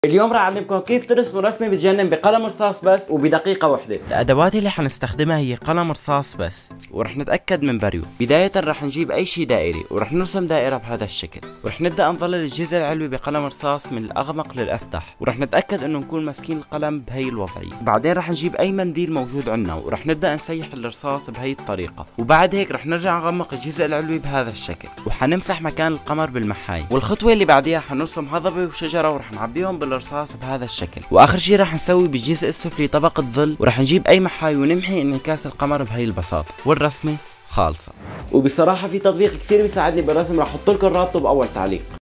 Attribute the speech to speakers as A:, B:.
A: اليوم راح اعلمكم كيف ترسموا رسمة بتجنن بقلم رصاص بس وبدقيقة واحدة.
B: الادوات اللي حنستخدمها هي قلم رصاص بس، ورح نتأكد من بريو. بداية رح نجيب اي شيء دائري ورح نرسم دائرة بهذا الشكل، ورح نبدأ نظلل الجزء العلوي بقلم رصاص من الاغمق للافتح، ورح نتأكد انه نكون ماسكين القلم بهي الوضعية. بعدين رح نجيب اي منديل موجود عندنا ورح نبدأ نسيح الرصاص بهي الطريقة، وبعد هيك رح نرجع نغمق الجزء العلوي بهذا الشكل، وحنمسح مكان القمر بالمحاي. والخطوة اللي بعديها حنرسم هضبة وشجرة ورح نعبيهم بالرصاص بهذا الشكل. واخر شي راح نسوي بالجزء السفلي طبقة ظل، وراح نجيب اي محاي ونمحي انعكاس القمر بهي البساطة، والرسمة خالصة.
A: وبصراحة في تطبيق كثير بيساعدني بالرسم، راح احط لكم رابطه باول تعليق.